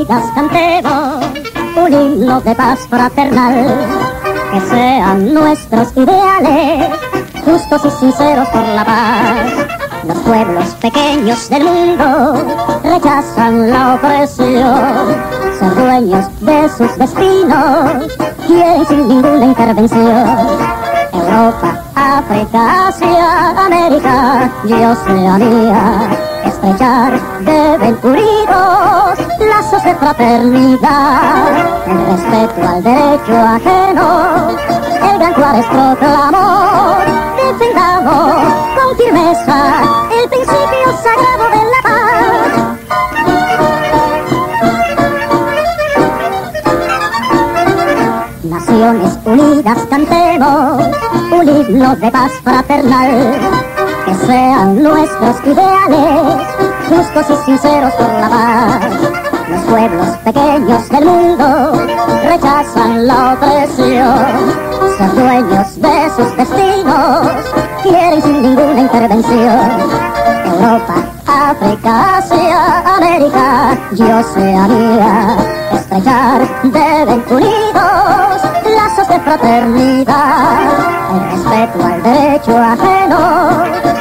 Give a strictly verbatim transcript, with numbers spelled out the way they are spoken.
unidas cantemos un himno de paz fraternal, que sean nuestros ideales justos y sinceros por la paz. Los pueblos pequeños del mundo rechazan la opresión, ser dueños de sus destinos, quieren sin ninguna intervención. Europa, África, Asia, América y Oceanía, estrechar deben unidos lazos de fraternidad. El respeto al derecho ajeno, el gran Juárez proclamó. Defendamos con firmeza el principio sagrado de la paz. Naciones unidas cantemos un himno de paz fraternal, que sean nuestros ideales justos y sinceros por la paz. Los pueblos pequeños del mundo rechazan la opresión, ser dueños de sus destinos, quieren sin ninguna intervención. Europa, África, Asia, América y Oceanía, estrechar deben unidos lazos de fraternidad. El respeto al derecho ajeno,